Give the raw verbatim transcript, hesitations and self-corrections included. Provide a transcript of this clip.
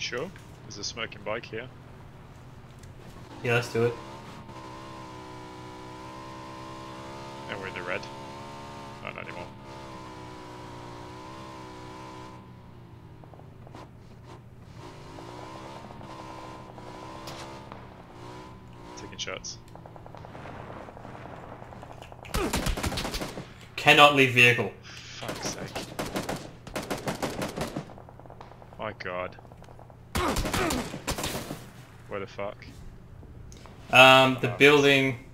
Sure? There's a smoking bike here. Yeah, let's do it. And we're in the red. Oh, not anymore. Taking shots. Cannot leave vehicle. Fuck's sake. My god. What the fuck? Um, the Oh. building